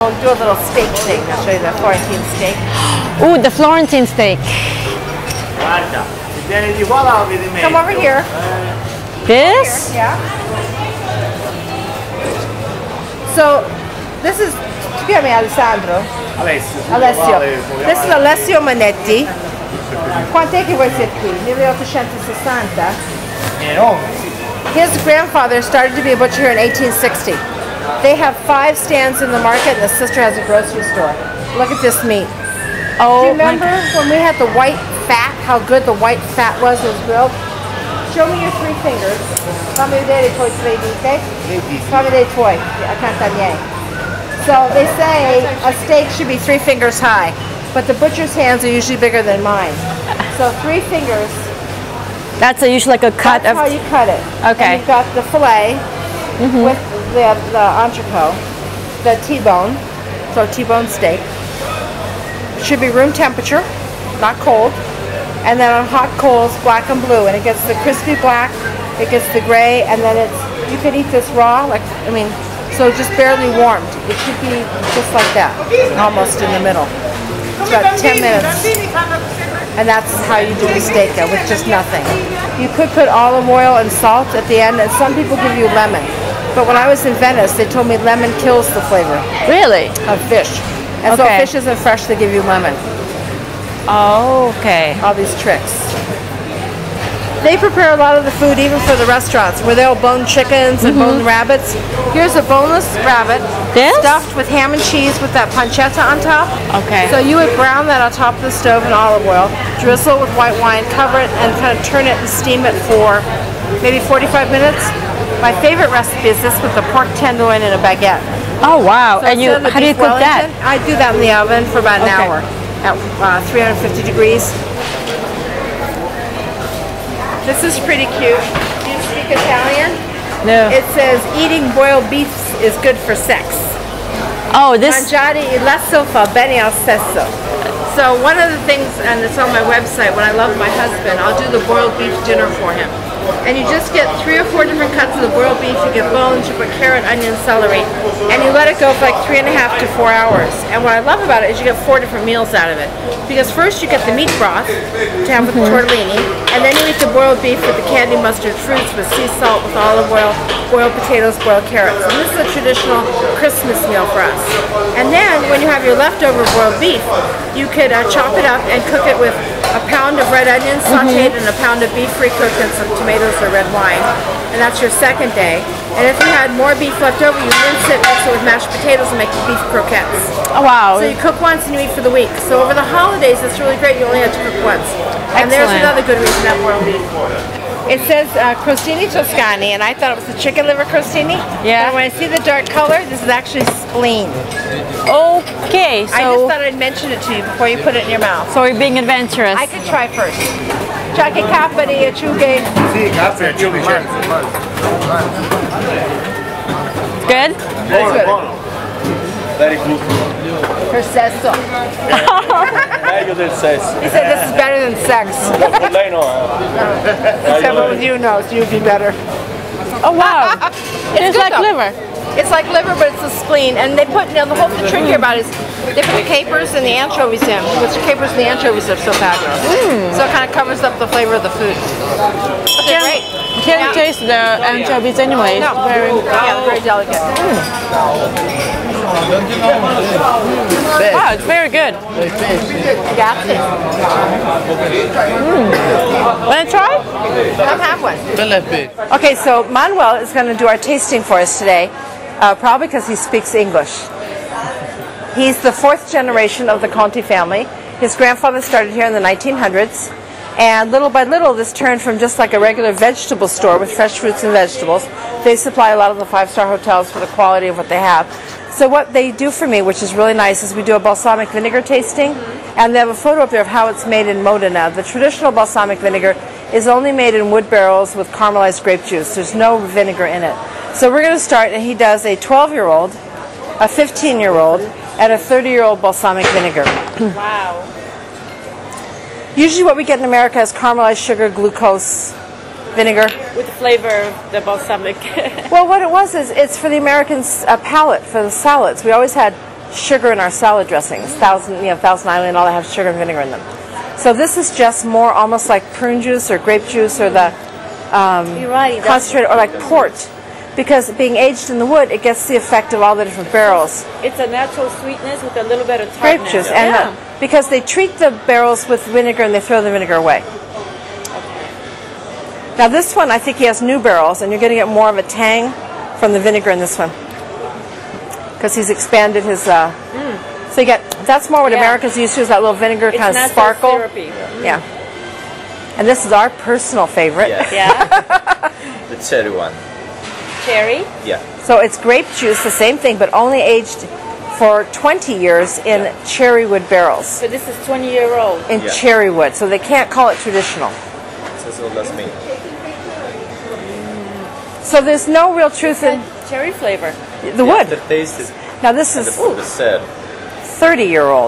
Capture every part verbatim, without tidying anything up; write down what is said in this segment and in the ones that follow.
We'll do a little steak thing. I'll show you the Florentine steak. Ooh, the Florentine steak. Come over here. This? Here, yeah. So, this is, tu chiami Alessandro? Alessio. Alessio. This is Alessio Manetti. Quant'è che voi siete qui? milleottocentosessanta? His grandfather started to be a butcher here in eighteen sixty. They have five stands in the market and the sister has a grocery store. Look at this meat. Oh, do you remember when we had the white fat, how good the white fat was was grilled? Show me your three fingers. Fammi vedere i tuoi tre dita. Fammi vedere i tuoi. I can't tell you. So they say a steak should be three fingers high, but the butcher's hands are usually bigger than mine. So three fingers. That's a, usually like a cut That's of... how you cut it. Okay. And you've got the fillet mm-hmm. with the, the entrecote, the T-bone, so T-bone steak. It should be room temperature, not cold. And then on hot coals, black and blue, and it gets the crispy black, it gets the gray, and then it's, you could eat this raw, like, I mean, so just barely warmed. It should be just like that, almost in the middle. It's about ten minutes, and that's how you do the steak there, with just nothing. You could put olive oil and salt at the end, and some people give you lemon. But when I was in Venice, they told me lemon kills the flavor. Really? Of fish. And okay. so if fish isn't fresh, they give you lemon. Oh, okay. All these tricks. They prepare a lot of the food even for the restaurants where they'll bone chickens and mm-hmm. bone rabbits. Here's a boneless rabbit this? stuffed with ham and cheese with that pancetta on top. Okay. So you would brown that on top of the stove in olive oil, drizzle with white wine, cover it, and kind of turn it and steam it for maybe forty-five minutes. My favorite recipe is this with the pork tenderloin and a baguette. Oh, wow. So and you, how do you cook Wellington, that? I do that in the oven for about an okay. hour at uh, three hundred fifty degrees. This is pretty cute. Do you speak Italian? No. It says eating boiled beef is good for sex. Oh, this. Mangiare il lasso fa bene al sesso. So one of the things, and it's on my website, when I love my husband, I'll do the boiled beef dinner for him. And you just get three or four different cuts of the boiled beef. You get bones, you put carrot, onion, celery, and you let it go for like three and a half to four hours. And what I love about it is you get four different meals out of it. Because first you get the meat broth to have with the tortellini, and then you eat the boiled beef with the candy mustard fruits, with sea salt, with olive oil, boiled potatoes, boiled carrots. And this is a traditional Christmas meal for us. And then when you have your leftover boiled beef, you could uh, chop it up and cook it with a pound of red onions sauteed mm-hmm. and a pound of beef pre-cooked and some tomatoes or red wine. And that's your second day. And if you had more beef left over, you rinse it, mix it with mashed potatoes, and make beef croquettes. Oh, wow. So you cook once and you eat for the week. So over the holidays, it's really great. You only have to cook once. Excellent. And there's another good reason that boiled beef. It says uh, crostini toscani, and I thought it was the chicken liver crostini. Yeah. But when I see the dark color, this is actually spleen. Okay, so... I just thought I'd mention it to you before you put it in your mouth. So we're being adventurous. I could try first. Ciao che cappa di acciughe. Sì, cappe e acciughe, certo. Good? Buono, buono. Very good. Per sesso. Meglio del sesso. He said this is better than sex. Con lei no. Except with you, no, so you'd be better. Oh, wow. It is like though. liver. It's like liver, but it's a spleen. And they put, you know, the whole the trick here about it is they put the capers and the anchovies in, which the capers and the anchovies are so fabulous. Mm. So it kind of covers up the flavor of the food. But they're great. You can't yeah. taste the anchovies anyway. No, very, yeah, very delicate. Mm. Wow, it's very good. Grazie. Mm. Want to try? I'll have one. Okay, so Manuel is going to do our tasting for us today, uh, probably because he speaks English. He's the fourth generation of the Conti family. His grandfather started here in the nineteen hundreds, and little by little this turned from just like a regular vegetable store with fresh fruits and vegetables. They supply a lot of the five-star hotels for the quality of what they have. So what they do for me, which is really nice, is we do a balsamic vinegar tasting, and they have a photo up there of how it's made in Modena. The traditional balsamic vinegar is only made in wood barrels with caramelized grape juice. There's no vinegar in it. So we're going to start, and he does a twelve-year-old, a fifteen-year-old, and a thirty-year-old balsamic vinegar. Wow. Usually what we get in America is caramelized sugar, glucose, vinegar. With the flavor of the balsamic. Well, what it was is it's for the Americans' uh, palate, for the salads. We always had sugar in our salad dressings. Thousand, you know, Thousand Island, all that have sugar and vinegar in them. So this is just more almost like prune juice or grape juice or the um, You're right, that's- concentrate or like port. Because being aged in the wood, it gets the effect of all the different barrels. It's a natural sweetness with a little bit of Grape tartness. juice. Yeah. And uh, because they treat the barrels with vinegar and they throw the vinegar away. Now this one, I think he has new barrels, and you're going to get more of a tang from the vinegar in this one. Because he's expanded his... Uh, mm. So you get... That's more what Yeah. America's used to, is that little vinegar It's kind of natural sparkle. syrupy. Yeah. And this is our personal favorite. Yeah. Yeah. The cherry one. Cherry. Yeah. So it's grape juice, the same thing, but only aged for twenty years in Yeah. cherry wood barrels. So this is twenty year old. In Yeah. cherry wood, so they can't call it traditional. It's as old as me. So there's no real truth in Cherry flavor. the Yeah, wood. the taste is Now this and the is food is sad. thirty year old.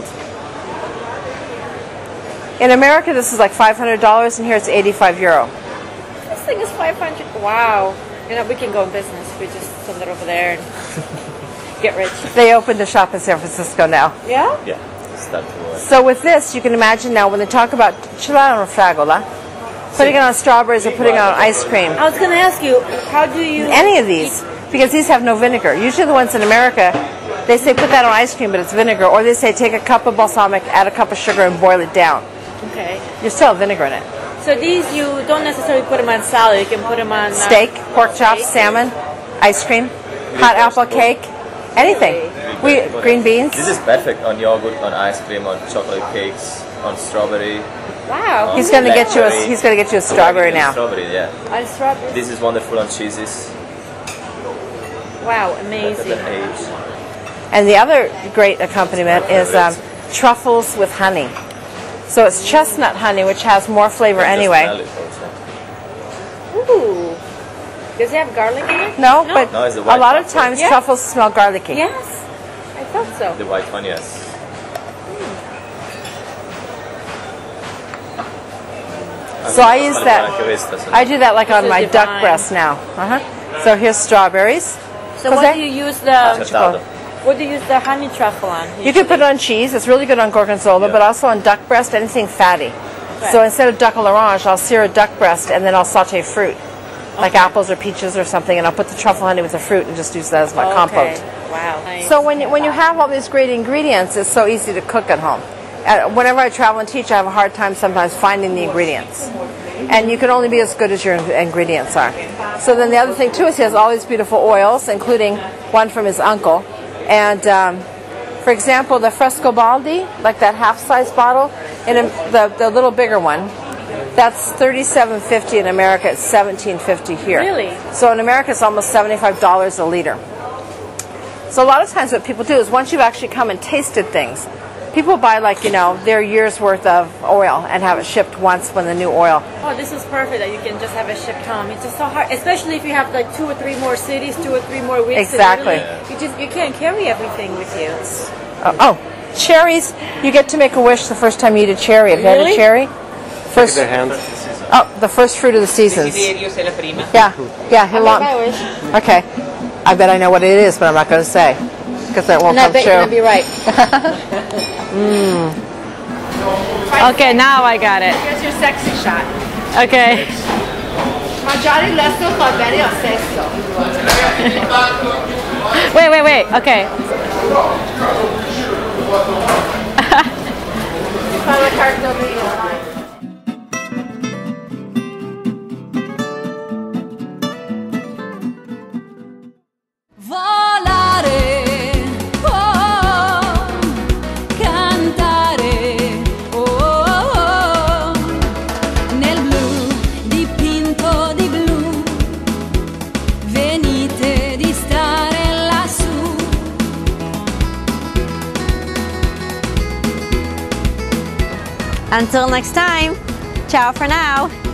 In America this is like five hundred dollars, and here it's eighty-five euro. This thing is five hundred. Wow. You know, we can go in business. We just send it over there and get rich. They opened a shop in San Francisco now. Yeah? Yeah. Start to work. So with this, you can imagine now when they talk about chilada on fragola, putting it on strawberries or putting it on ice cream. I was going to ask you, how do you... Any of these, because these have no vinegar. Usually the ones in America, they say put that on ice cream, but it's vinegar. Or they say take a cup of balsamic, add a cup of sugar, and boil it down. Okay. You still have vinegar in it. So these, you don't necessarily put them on salad. You can put them on... Uh, Steak, pork chops, steak. salmon, ice cream, hot apple cake, anything. We green beans. This is perfect on yogurt, on ice cream, on chocolate cakes, on strawberry. Wow. He's gonna get you a Blackberry. he's gonna get you a strawberry now. Strawberry, yeah. On strawberry. This is wonderful on cheeses. Wow, At amazing. that age. And the other great accompaniment is um, truffles with honey. So it's chestnut honey, which has more flavor Just anyway. smell it also. Ooh. Does it have garlic in it? No, but No, it's the a white lot of truffle. times Yeah. truffles smell garlicky. Yes. I thought so. The white one, yes. So I use that. I do that like This on is my divine. duck breast now. Uh-huh. So here's strawberries. So what Jose? do you use the... Acetato. What do you use the honey truffle on? You can put it on cheese. It's really good on gorgonzola, Yeah. but also on duck breast, anything fatty. So instead of duck à l'orange, I'll sear a duck breast and then I'll saute fruit, like Okay. apples or peaches or something, and I'll put the truffle honey with the fruit and just use that as my Okay. compote. Wow. Nice. So when you, when you have all these great ingredients, it's so easy to cook at home. Uh, whenever I travel and teach, I have a hard time sometimes finding the ingredients. And you can only be as good as your in- ingredients are. So then the other thing too is he has all these beautiful oils, including one from his uncle. And um, for example, the Frescobaldi, like that half-size bottle, in a, the, the little bigger one, that's thirty-seven fifty in America. It's seventeen fifty here. Really? So in America, it's almost seventy-five dollars a liter. So a lot of times what people do is once you've actually come and tasted things, people buy like, you know, their year's worth of oil and have it shipped once when the new oil. Oh, this is perfect that you can just have it shipped home. It's just so hard, especially if you have like two or three more cities, two or three more weeks. in Exactly. Italy. You just you can't carry everything with you. Oh, oh, cherries. You get to make a wish the first time you eat a cherry. Have you had a Really? cherry? First, The hand. oh, the first fruit of the seasons. Yeah, yeah. He'll Make want- my wish. Okay. I bet I know what it is, but I'm not going to say because that won't And I come bet you're gonna be true. right. Okay, now I got it. Here's your sexy shot. Okay. Mangiare l'esto fa bene al sesso. Wait, wait, wait. Okay. Fala cartão do Volare, oh, cantare, oh, oh, oh, nel blu dipinto di blu, venite di stare lassù. Until next time, ciao for now.